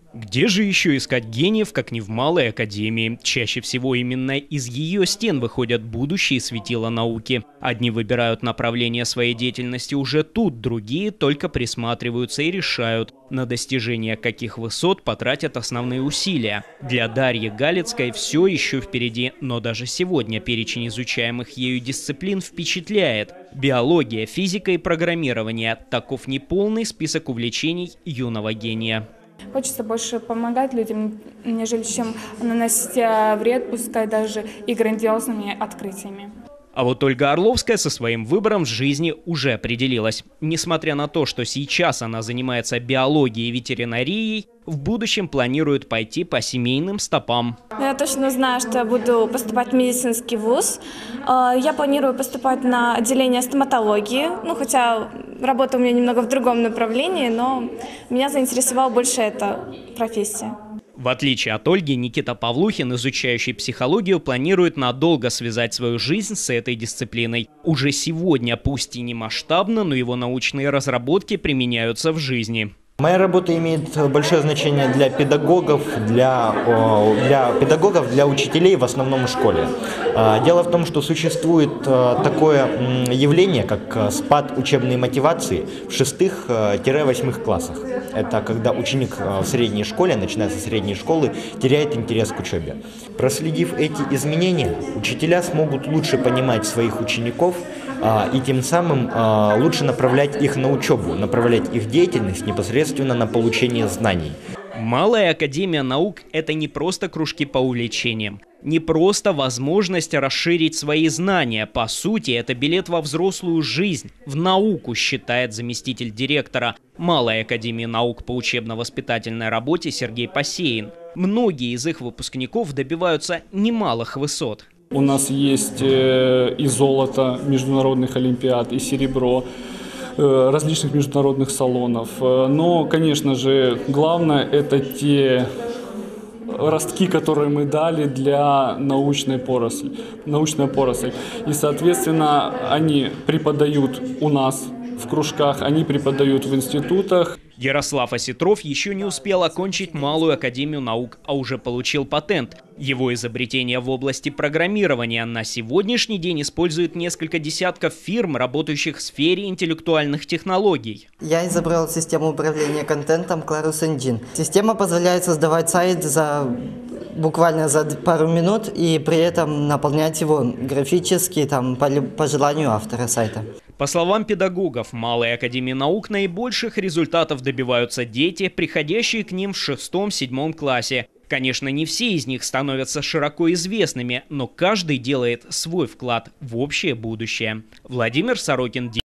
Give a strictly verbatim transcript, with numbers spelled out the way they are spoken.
Где же еще искать гениев, как не в Малой академии? Чаще всего именно из ее стен выходят будущие светила науки. Одни выбирают направление своей деятельности уже тут, другие только присматриваются и решают, на достижение каких высот потратят основные усилия. Для Дарьи Галицкой все еще впереди, но даже сегодня перечень изучаемых ею дисциплин впечатляет. Биология, физика и программирование – таков неполный список увлечений юного гения. Хочется больше помогать людям, нежели чем наносить вред, пускай даже и грандиозными открытиями. А вот Ольга Орловская со своим выбором в жизни уже определилась. Несмотря на то, что сейчас она занимается биологией и ветеринарией, в будущем планирует пойти по семейным стопам. Я точно знаю, что я буду поступать в медицинский вуз. Я планирую поступать на отделение стоматологии, ну, хотя работа у меня немного в другом направлении, но меня заинтересовала больше эта профессия. В отличие от Ольги, Никита Павлухин, изучающий психологию, планирует надолго связать свою жизнь с этой дисциплиной. Уже сегодня, пусть и не масштабно, но его научные разработки применяются в жизни. Моя работа имеет большое значение для педагогов, для, для педагогов, для учителей, в основном в школе. Дело в том, что существует такое явление, как спад учебной мотивации в шестых-восьмых классах. Это когда ученик в средней школе, начиная со средней школы, теряет интерес к учебе. Проследив эти изменения, учителя смогут лучше понимать своих учеников и тем самым лучше направлять их на учебу, направлять их деятельность непосредственно на получение знаний. Малая академия наук – это не просто кружки по увлечениям, не просто возможность расширить свои знания. По сути, это билет во взрослую жизнь, в науку, считает заместитель директора Малой академии наук по учебно-воспитательной работе Сергей Посеин. Многие из их выпускников добиваются немалых высот. У нас есть и золото международных олимпиад, и серебро различных международных салонов. Но, конечно же, главное – это те ростки, которые мы дали для научной поросли, научной поросли. И, соответственно, они преподают у нас в кружках, они преподают в институтах. Ярослав Осетров еще не успел окончить Малую академию наук, а уже получил патент. Его изобретение в области программирования на сегодняшний день использует несколько десятков фирм, работающих в сфере интеллектуальных технологий. Я изобрел систему управления контентом Clarus Engine. Система позволяет создавать сайт за буквально за пару минут и при этом наполнять его графически там, по, по желанию автора сайта. По словам педагогов Малой академии наук, наибольших результатов добиваются дети, приходящие к ним в шестом-седьмом классе. Конечно, не все из них становятся широко известными, но каждый делает свой вклад в общее будущее. Владимир Сорокин.